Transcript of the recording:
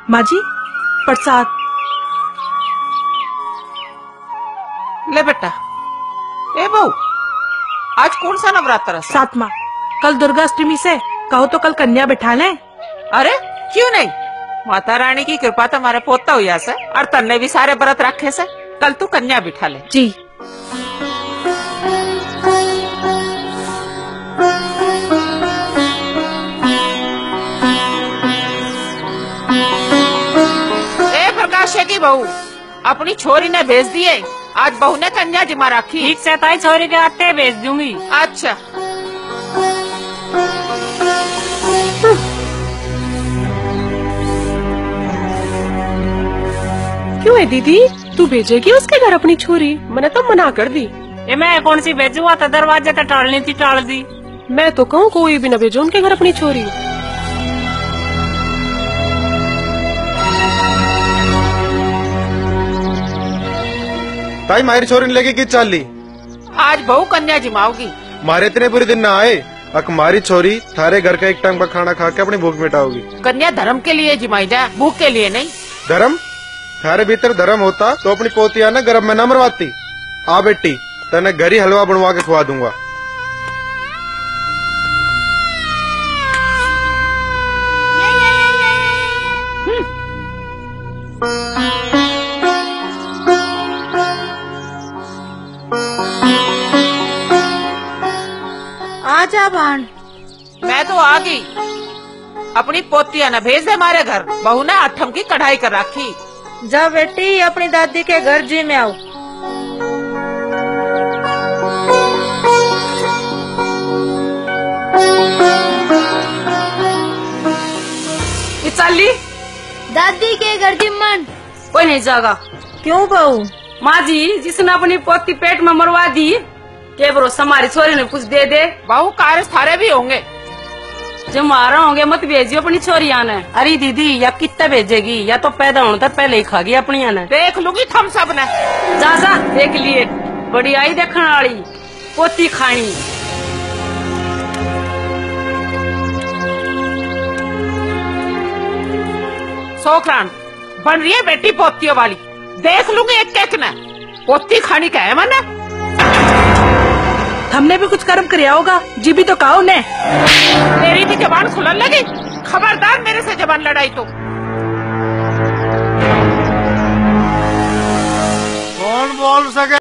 माँ जी प्रसाद ले बेटा। ए बहू, आज कौन सा नवरात्र है? 7 माँ। कल दुर्गाष्टमी से कहो तो कल कन्या बिठा लें। अरे क्यों नहीं, माता रानी की कृपा तुम्हारे पोता हुआ से और तन्ने भी सारे व्रत रखे से। कल तू कन्या बिठा ले। जी। ए प्रकाश की बहू, अपनी छोरी ने भेज दिए, आज बहू ने कन्या जिमा रखी। ठीक से ताई छोरी के आटे भेज दूंगी। अच्छा। क्यों है दीदी, तू भेजेगी उसके घर अपनी छोरी? मैंने तो मना कर दी। ये मैं कौन सी भेजूंगा, तो दरवाजे तक टालनी थी, टाल दी। मैं तो कहूँ कोई भी न भेजो उनके घर अपनी छोरी। ताई मारी छोरी ने लेके की चाल ली। आज बहू कन्या जिमाओगी। मारे इतने बुरे दिन ना आए, अक मारी छोरी थारे घर का एक टाइम का खाना खा के अपनी भूख मिटाओगी। कन्या धर्म के लिए जिमाई जाए, भूख के लिए नहीं। धर्म? थारे भीतर धर्म होता तो अपनी पोतिया ना गर्भ में न मरवाती। आ बेटी, तने घर ही हलवा बनवा के खुआ दूंगा। आजा भान। मैं तो आ गई। अपनी पोतिया न भेज दे हमारे घर, बहू ने आठम की कढ़ाई कर रखी। जा बेटी अपनी दादी के घर जी में आओ। चाली दादी के घर जी मन कोई नहीं जागा। क्यों बहू? माँ जी, जिसने अपनी पोती पेट में मरवा दी, के भरोसा हमारी छोरी ने कुछ दे दे। बहू कार्य थारे भी होंगे, जो मारा होंगे मत भेजियो अपनी छोरिया ने। अरे दीदी, या कितना भेजेगी, या तो पैदा होने तक पहले ही खा गई अपनी ने। देख लूंगी थम सब ने। जा जा देख लिए, बड़ी आई देखने वाली पोती खानी। सोखरान बन रही है बेटी पोतियों वाली, देख लूंगी एक एक ने। पोती खानी का है मन। हमने भी कुछ कर्म किया होगा, जी भी तो कहो ने। मेरी भी जबान खुलन लगी, खबरदार मेरे से जबान लड़ाई तो। कौन बोल सके?